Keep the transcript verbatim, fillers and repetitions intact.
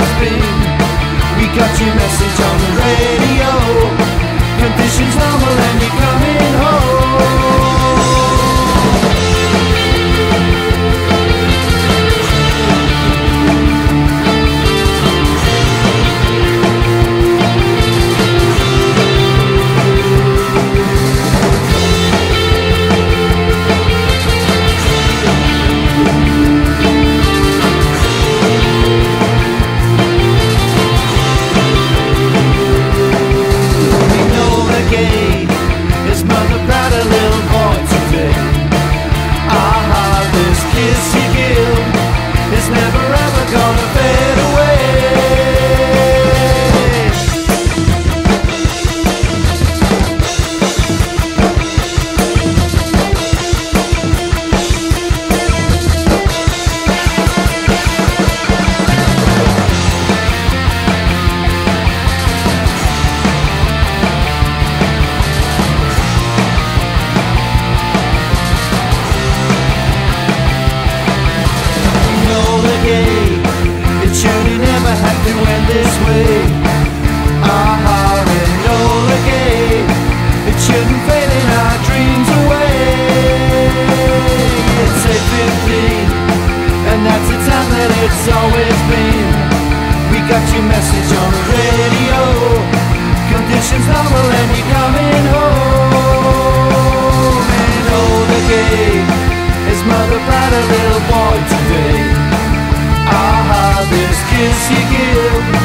always been. We got your message on the radio. Conditions normal and you're coming home. This way, ah, Enola Gay. It shouldn't fade in our dreams away. It's eight fifteen, and that's the time that it's always been. We got your message on the radio. Conditions normal and you're coming home. Enola Gay is mother proud a little boy today. Ah, this kiss you give